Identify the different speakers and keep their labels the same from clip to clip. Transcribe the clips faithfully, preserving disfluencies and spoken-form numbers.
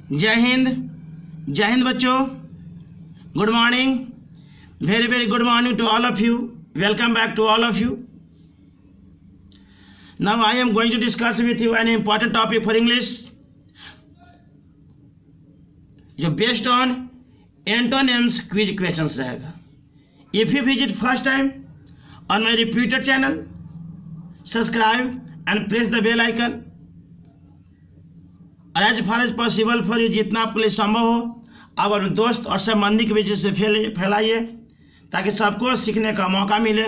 Speaker 1: जय हिंद। जय हिंद बच्चों, good morning, very very good morning to all of you. Welcome back to all of you. Now I am going to discuss with you an important topic for English, जो based on antonyms quiz questions रहेगा. If you visit first time on my repeated channel, subscribe and press the bell icon. और as far as possible for you, जितना आपके लिए संभव हो आप अपने दोस्त और संबंधी के बीच से फैलाइए ताकि सबको सीखने का मौका मिले.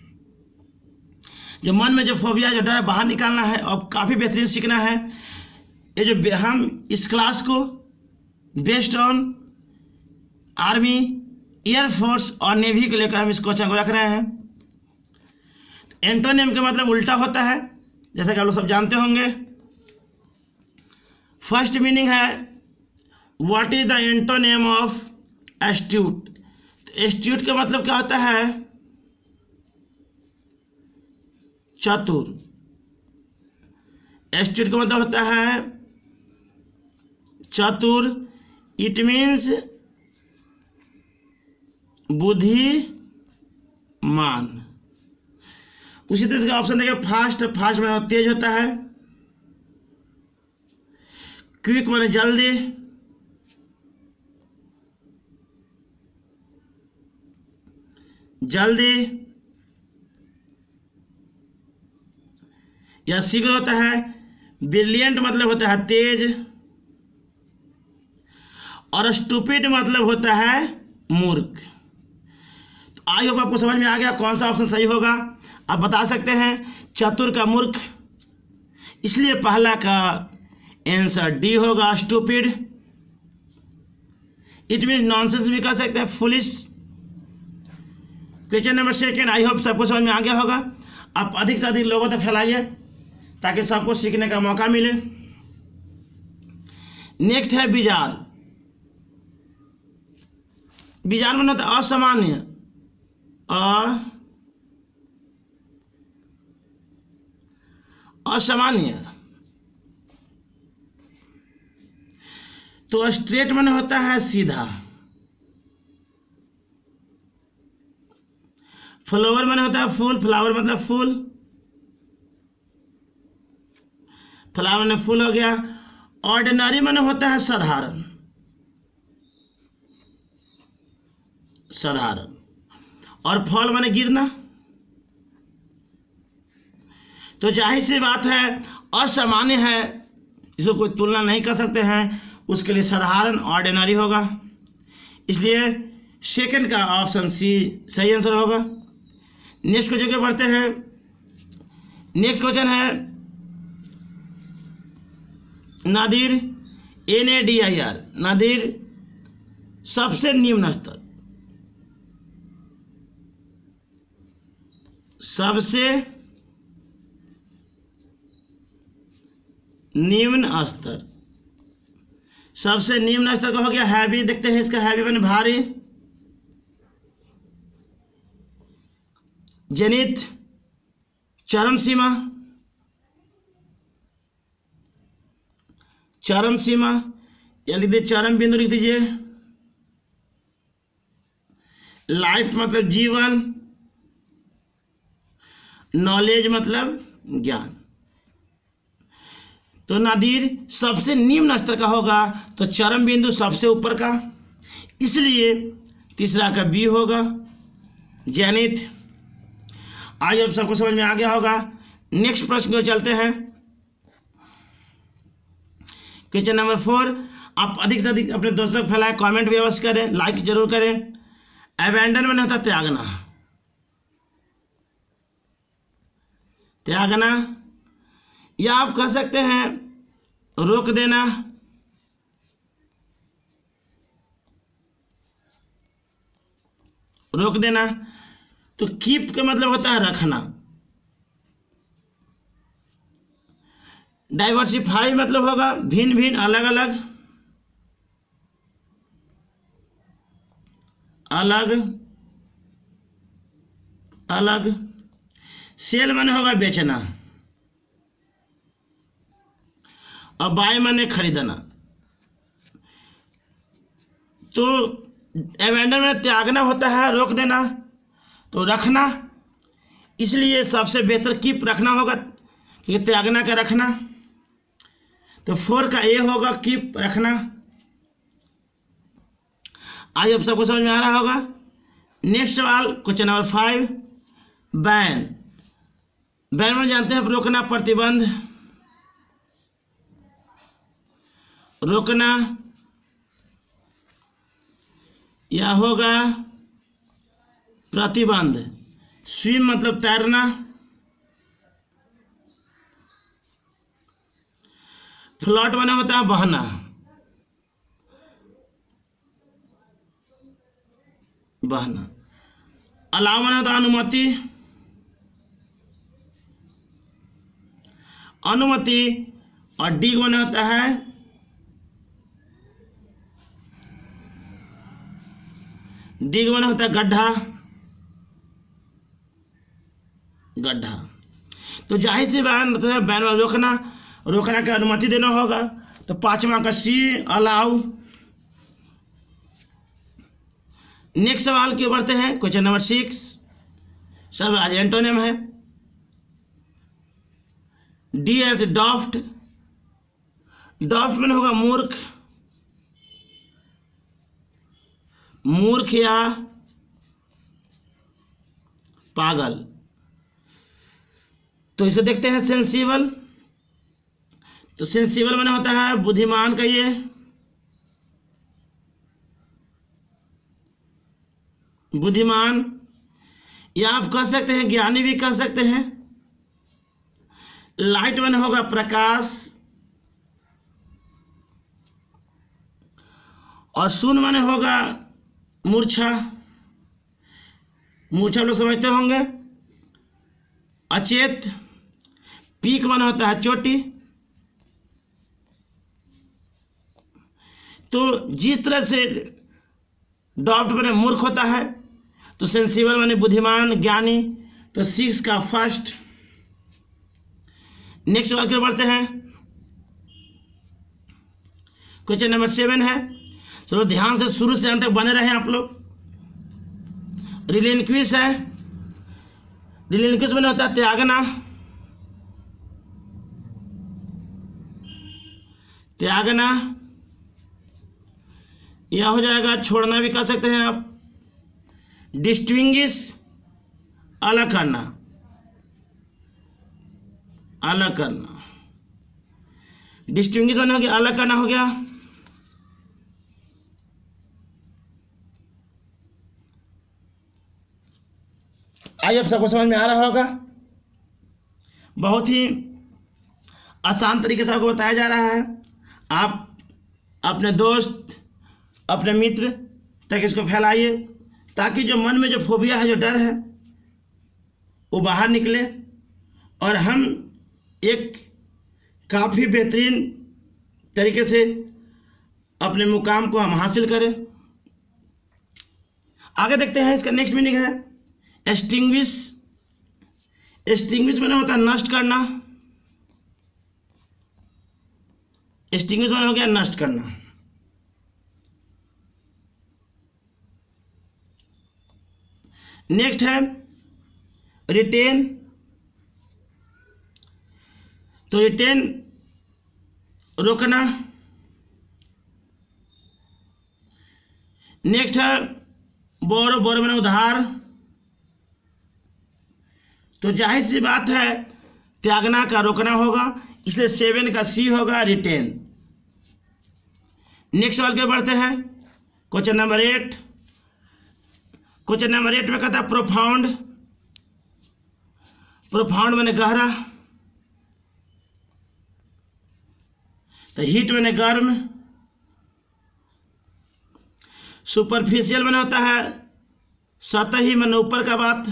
Speaker 1: जो मन में जो फोबिया जो डर बाहर निकालना है और काफ़ी बेहतरीन सीखना है. ये जो हम इस क्लास को बेस्ड ऑन आर्मी, एयरफोर्स और नेवी को लेकर हम इस क्वेश्चन को रख रहे हैं. एंटोनिम का मतलब उल्टा होता है, जैसा कि आप लोग सब जानते होंगे. फर्स्ट मीनिंग है what is the antonym of astute. Astute का मतलब क्या होता है? चतुर. एस्ट्यूट का मतलब होता है चतुर. इट मीन्स बुद्धिमान. उसी तरह का ऑप्शन देखिए फास्ट. फास्ट में तेज होता है. क्विक माने जल्दी. जल्दी या शीघ्र होता है. ब्रिलियंट मतलब होता है तेज. और स्टूपिड मतलब होता है मूर्ख. तो आई होप आपको समझ में आ गया कौन सा ऑप्शन सही होगा. आप बता सकते हैं चतुर का मूर्ख, इसलिए पहला का आंसर डी होगा स्टूपिड. इट मीन नॉनसेंस भी कह सकते हैं, foolish. Question number second, I hope सबको समझ में आ गया होगा. आप अधिक से अधिक लोगों तक फैलाइए ताकि सबको सीखने का मौका मिले. नेक्स्ट है बिजार. बिजार मतलब होता है असामान्य. असामान्य. तो स्ट्रेट माने होता है सीधा. फ्लावर माने होता है फूल. फ्लावर मतलब फूल. फ्लावर माने फूल हो गया. ऑर्डिनरी माने होता है साधारण. साधारण. और फॉल माने गिरना. तो जाहिर सी बात है असामान्य है, इसको कोई तुलना नहीं कर सकते हैं, उसके लिए साधारण ऑर्डिनरी होगा. इसलिए सेकंड का ऑप्शन सी सही आंसर होगा. नेक्स्ट क्वेश्चन के बढ़ते हैं. नेक्स्ट क्वेश्चन है nadir. N A D I R. Nadir सबसे निम्न स्तर. सबसे निम्न स्तर. सबसे निम्न स्तर का हो गया हैवी. देखते हैं इसका हैवी माने भारी. जेनिथ चरम सीमा. चरम सीमा या लिख दीजिए चरम बिंदु लिख दीजिए. लाइफ मतलब जीवन. नॉलेज मतलब ज्ञान. तो नादिर सबसे निम्न स्तर का होगा, तो चरम बिंदु सबसे ऊपर का, इसलिए तीसरा का बी होगा जेनिथ. आज अब सबको समझ में आ गया होगा. नेक्स्ट प्रश्न को चलते हैं. Question number four. आप अधिक से अधिक अपने दोस्तों को फैलाएं, कमेंट भी अवश्य करें, लाइक जरूर करें. अबैंडन में होता त्यागना. त्यागना या आप कह सकते हैं रोक देना. रोक देना. तो कीप का मतलब होता है रखना. डाइवर्सिफाई मतलब होगा भिन्न भिन्न, अलग अलग. अलग अलग. सेल माने होगा बेचना. और बाय माने खरीदना. तो एबेंडन में त्यागना होता है, रोक देना, तो रखना, इसलिए सबसे बेहतर कीप रखना होगा, क्योंकि त्यागना का रखना। तो फोर का ए होगा कीप रखना। आज अब सबको समझ में आ रहा होगा। नेक्स्ट सवाल question number five, ban. Ban में जानते हैं रोकना, प्रतिबंध, रोकना, या होगा प्रतिबंध। स्विम मतलब तैरना, फ्लॉट माने होता है बहना, बहना। अलाउ माने होता है अनुमति, अनुमति। और डिग माने होता है डिग माने होता है गड्ढा, गड्ढा। तो जाहिर सी बात है बैन में रोकना, रोकना की अनुमति देना होगा। तो पांचवा का सी अलाउ। नेक्स्ट सवाल की बढ़ते हैं, क्वेश्चन नंबर सिक्स, सब आज एंटोनिम है। डी एफ डॉफ्ट, डॉफ्ट में होगा मूर्ख, मूर्ख या पागल। तो इसको देखते हैं सेंसिबल। तो सेंसिबल माने होता है बुद्धिमान का, ये बुद्धिमान, या आप कह सकते हैं ज्ञानी भी कह सकते हैं। लाइट माने होगा प्रकाश, और शून्य माने होगा मूर्छा, मूर्छा लोग समझते होंगे। अचेत, पीक माने होता है चोटी। तो जिस तरह से डॉफ्ट माने मूर्ख होता है, तो सेंसिबल माने बुद्धिमान, ज्ञानी। तो सिक्स का फर्स्ट। नेक्स्ट सवाल की ओर बढ़ते हैं, क्वेश्चन नंबर सेवन है। चलो ध्यान से शुरू से अंत तक बने रहे आप लोग। रिलिंक्विश है, रिलिंक्विश माने होता है त्यागना, त्यागना, यह हो जाएगा छोड़ना भी कह सकते हैं आप। डिस्टिंग्विश अलग करना, अलग करना। डिस्टिंग्विश माने हो गया अलग करना, हो गया। आइए अब सबको समझ में आ रहा होगा। बहुत ही आसान तरीके से आपको बताया जा रहा है। आप अपने दोस्त, अपने मित्र तक इसको फैलाइए, ताकि जो मन में जो फोबिया है, जो डर है, वो बाहर निकले और हम एक काफ़ी बेहतरीन तरीके से अपने मुकाम को हम हासिल करें। आगे देखते हैं, इसका नेक्स्ट मीनिंग है एक्सटिंग्विश। एक्सटिंग्विश माने होता है नष्ट करना, एक्सटिंग्विश माने हो गया नष्ट करना। नेक्स्ट है रिटेन। तो रिटेन रोकना। नेक्स्ट है बोरो, बोरो माने उधार। तो जाहिर सी बात है त्यागना का रोकना होगा, इसलिए सेवन का सी होगा रिटेन। नेक्स्ट सवाल के बढ़ते हैं, question number eight. Question number eight में कहता है प्रोफाउंड। प्रोफाउंड माने गहरा, तो हीट माने गर्म। सुपरफिशियल माने होता है सतही, माने ऊपर का बात,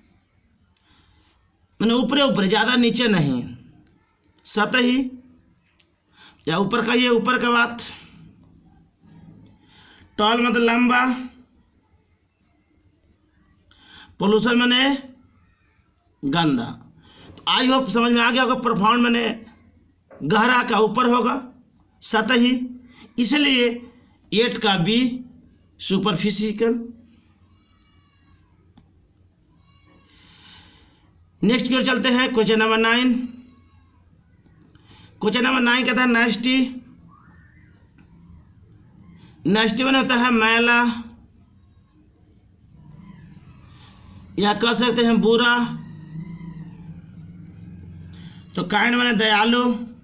Speaker 1: माने ऊपरे ऊपर, ज़्यादा नीचे नहीं, सतही या ऊपर का, ये ऊपर का बात। टॉल मतलब लंबा। पोल्यूशन माने गंदा। तो आई होप समझ में आ गया होगा। प्रोफाउंड माने गहरा का ऊपर होगा, सतही, इसलिए एट का बी सुपरफिशियल। नेक्स्ट की ओर चलते हैं, question number nine. Question number nine कहता है नास्टी। नास्टी मैंने होता है मैला, या कह सकते हैं बुरा। तो काइंड मैंने दयालु।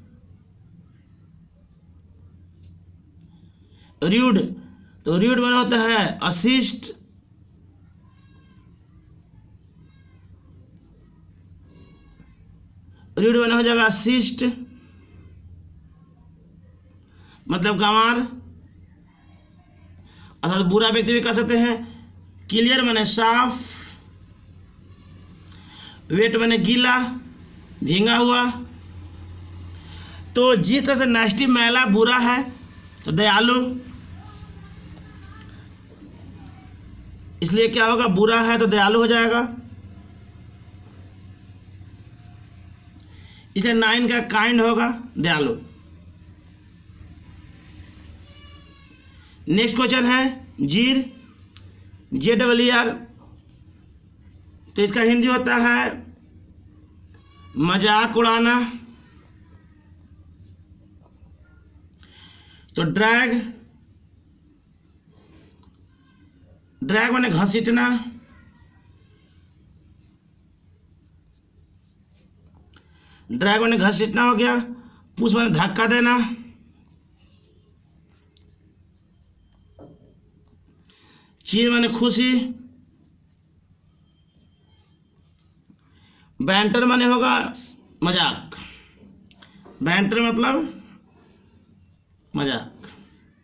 Speaker 1: र्यूड, तो र्यूड मैंने होता है अशिष्ट। र्यूड मैंने हो जाएगा शिष्ट, मतलब गंवार, अर्थात बुरा व्यक्ति भी कह सकते हैं। क्लियर मैंने साफ। वेट मैंने गीला, भींगा हुआ। तो जिस तरह से नास्टी मैला बुरा है, तो दयालु, इसलिए क्या होगा, बुरा है तो दयालु हो जाएगा। इसलिए नाइन का काइंड होगा दयालु। नेक्स्ट क्वेश्चन है जीर, जे डबल आर। तो इसका हिंदी होता है मजाक उड़ाना। तो ड्रैग, ड्रैग माने घसीटना। ड्रैग माने घसीटना हो गया। पुश माने धक्का देना। चीर माने खुशी। बैंटर माने होगा मजाक। बैंटर मतलब मजाक।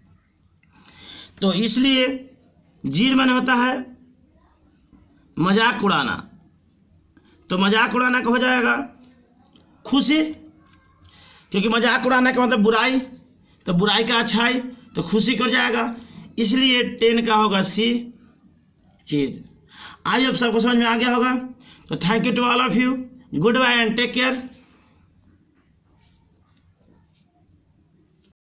Speaker 1: तो इसलिए जीर माने होता है मजाक उड़ाना। तो मजाक उड़ाना का हो जाएगा खुशी, क्योंकि मजाक उड़ाना का मतलब बुराई, तो बुराई का अच्छाई, तो खुशी को जाएगा। इसलिए टेन का होगा सी, चीर। आज अब सबको समझ में आ गया होगा। तो thank you to all of you, goodbye and take care.